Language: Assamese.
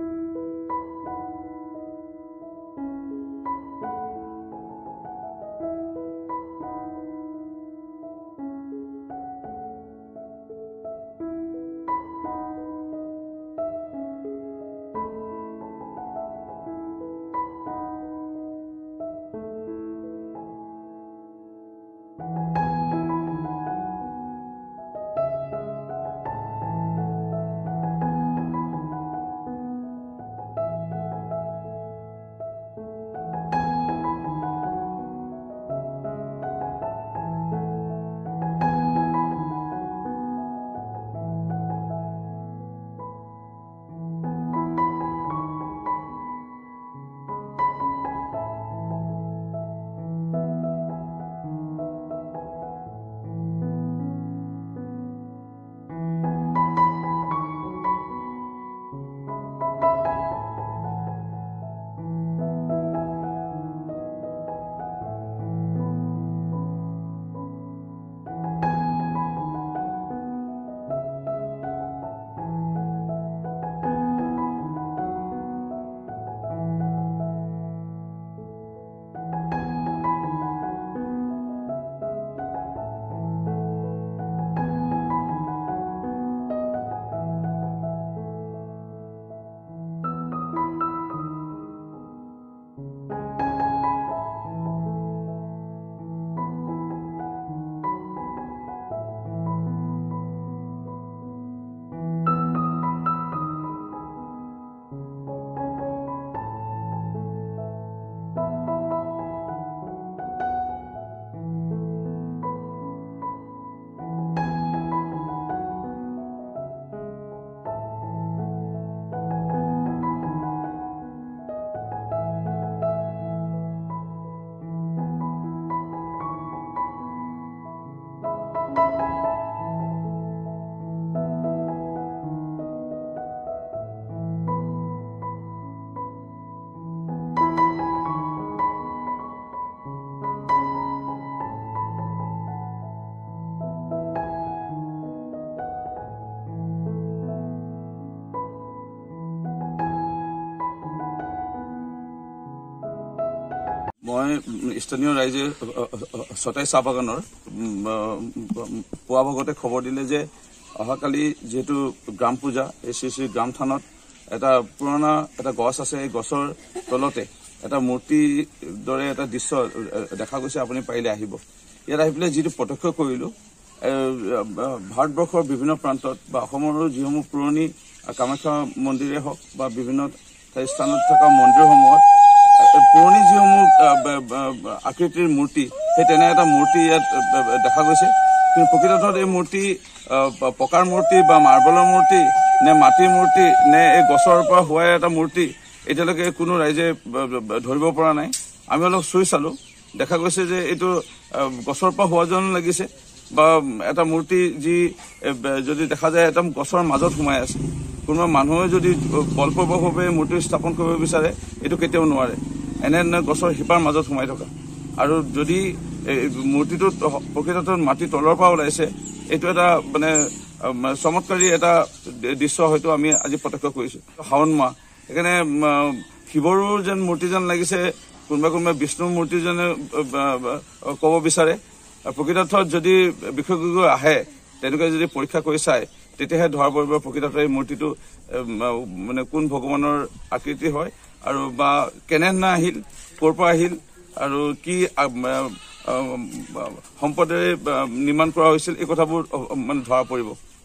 মই স্থানীয় ৰাইজে ছটাই চাহ বাগানৰ পুৱা ভাগতে খবৰ দিলে যে অহাকালি যেহেতু গ্ৰাম পূজা এই শ্ৰী গ্ৰাম থানত এটা পুৰণা এটা গছ আছে এই গছৰ তলতে এটা মূৰ্তি দৰে এটা দৃশ্য দেখা গৈছে আপুনি পাৰিলে আহিব ইয়াত আহি পেলাই যিটো প্ৰত্যক্ষ কৰিলো ভাৰতবৰ্ষৰ বিভিন্ন প্ৰান্তত বা অসমৰ যিসমূহ পুৰণি কামাখ্যা মন্দিৰে হওক বা বিভিন্ন স্থানত থকা মন্দিৰসমূহত পুৰণি যিসমূহ আকৃতিৰ মূৰ্তি সেই তেনে এটা মূৰ্তি ইয়াত দেখা গৈছে কিন্তু প্ৰকৃততে এই মূৰ্তি পকাৰ মূৰ্তি বা মাৰ্বলৰ মূৰ্তি নে মাটিৰ মূৰ্তি নে এই গছৰ পৰা হোৱা এটা মূৰ্তি এতিয়ালৈকে কোনো ৰাইজে ধৰিব পৰা নাই আমি অলপ চুই চালো দেখা গৈছে যে এইটো গছৰ পৰা হোৱা যেন লাগিছে বা এটা মূৰ্তি যি যদি দেখা যায় এটা গছৰ মাজত সোমাই আছে কোনোবা মানুহে যদি বলপূৰ্বকভাৱে মূৰ্তি স্থাপন কৰিব বিচাৰে এইটো কেতিয়াও নোৱাৰে এনে গছৰ শিপাৰ মাজত সোমাই থকা আৰু যদি মূৰ্তিটো প্ৰকৃততে মাটি তলৰ পৰা ওলাইছে এইটো এটা মানে চমৎকাৰী এটা দৃশ্য হয়তো আমি আজি প্ৰত্যক্ষ কৰিছো শাওণ মাহ এখানে শিৱৰো যেন মূৰ্তি যেন লাগিছে কোনোবা বিষ্ণুৰ মূৰ্তি যেন ক'ব বিচাৰে প্ৰকৃতাৰ্থত যদি বিশেষজ্ঞ আহে তেনেকৈ যদি পৰীক্ষা কৰি চায় তেতিয়াহে ধৰা পৰিব প্ৰকৃততে এই মূৰ্তিটো মানে কোন ভগৱানৰ আকৃতি হয় আৰু বা কেনেধৰণে আহিল ক'ৰ পৰা আহিল আৰু কি সম্পদেৰে নিৰ্মাণ কৰা হৈছিল এই কথাবোৰ মানে ধৰা পৰিব